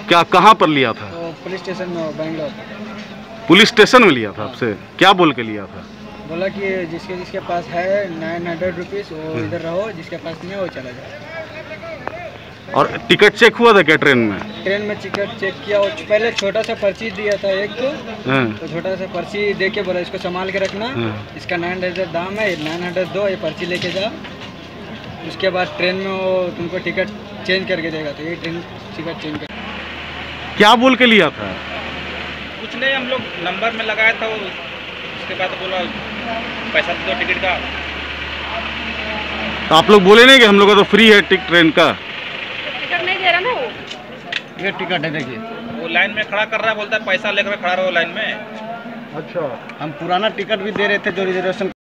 क्या कहाँ पर लिया था? पुलिस स्टेशन में, बैंगलोर। पुलिस स्टेशन में लिया था आपसे? क्या बोल के लिया था? बोला कि जिसके जिसके पास है 900 रुपीज़ वो इधर रहो, जिसके पास नहीं है वो चला जाए। और टिकट चेक हुआ था क्या ट्रेन में? ट्रेन में टिकट चेक किया और पहले छोटा सा पर्ची दिया था एक तो छोटा सा पर्ची दे के बोला इसको संभाल के रखना, इसका 900 दाम है, 900 दो, ये पर्ची लेके जा। उसके बाद ट्रेन में वो तुमको टिकट चेंज करके देगा, तो ये ट्रेन टिकट चेंज कर। क्या बोल के लिया था? कुछ नहीं, हम लोग नंबर में लगाया था, उसके बाद बोला पैसा दो टिकट का। तो आप लोग बोले नहीं कि हम लोग का तो फ्री है टिकट ट्रेन का? टिकट नहीं दे रहा ना वो। ये टिकट है, देखिए वो लाइन में खड़ा कर रहा है, बोलता है पैसा लेकर खड़ा रहो लाइन में। अच्छा, हम पुराना टिकट भी दे रहे थे जो रिजर्वेशन